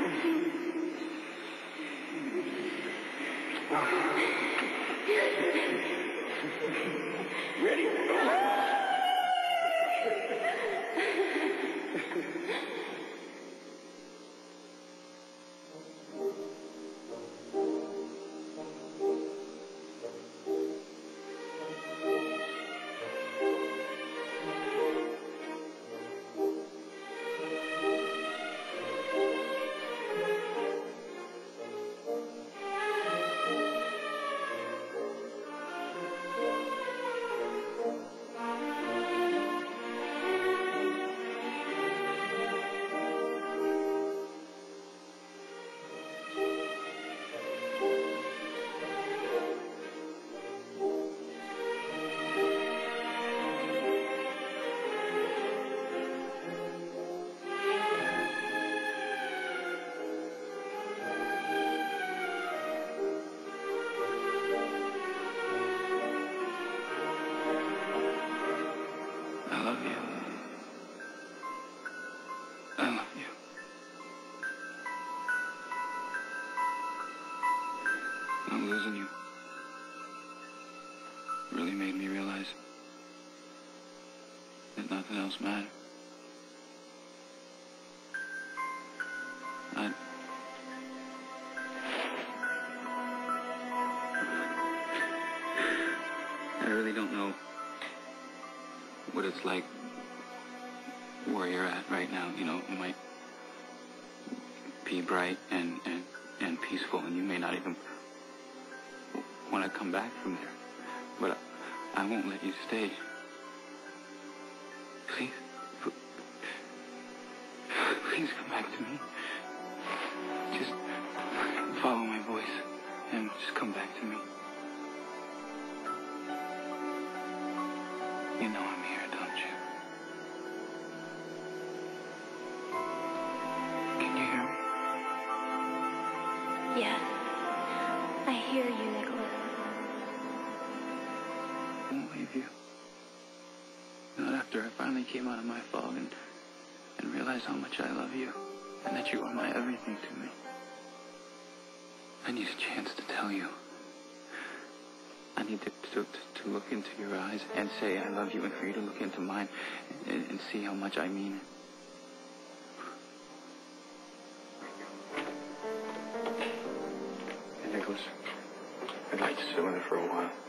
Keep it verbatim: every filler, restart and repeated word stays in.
Ready? I love you. I love you. I'm losing you. Really made me realize that nothing else mattered. I... I really don't know what it's like where you're at right now. You know, it might be bright and, and, and peaceful, and you may not even want to come back from there. But I, I won't let you stay. Please, please come back to me. Just follow my voice and just come back to me. You know I'm here, don't you? Can you hear me? Yes. I hear you, Nikolas. I won't leave you. Not after I finally came out of my fog and, and realized how much I love you and that you are my everything to me. I need a chance to tell you. I need to, to, to look into your eyes and say I love you, and for you to look into mine and, and see how much I mean it. Hey, Nikolas, I'd like to sit with her for a while.